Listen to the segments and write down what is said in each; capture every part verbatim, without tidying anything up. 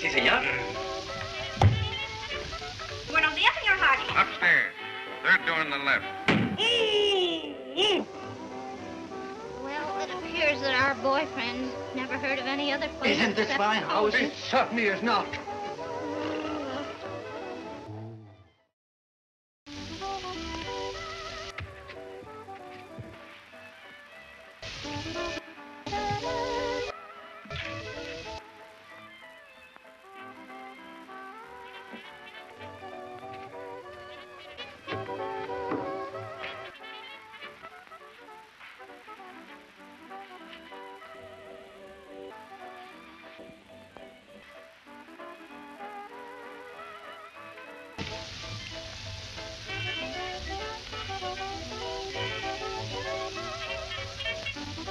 Sí, señor. Buenos días, señor Hardy. Upstairs. Third door on the left. Well, it appears that our boyfriend never heard of any other place. Isn't this fine house? It certainly is not.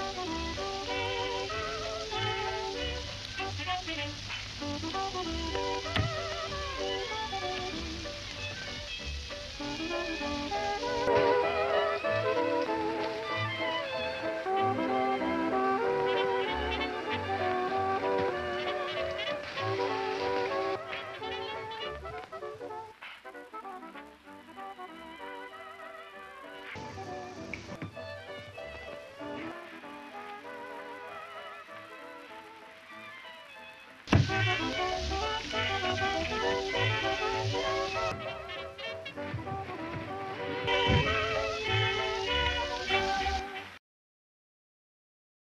Thank you.